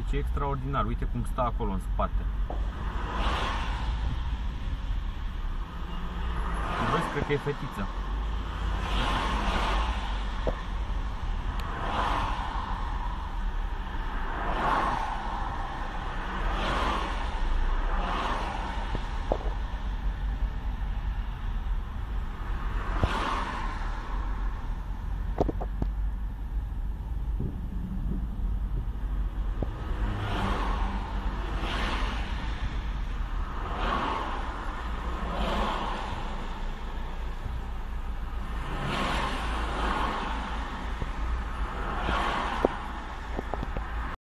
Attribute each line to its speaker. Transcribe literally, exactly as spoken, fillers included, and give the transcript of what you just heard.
Speaker 1: Deci e extraordinar. Uite cum stă acolo în spate. Vezi, cred că e fetiță.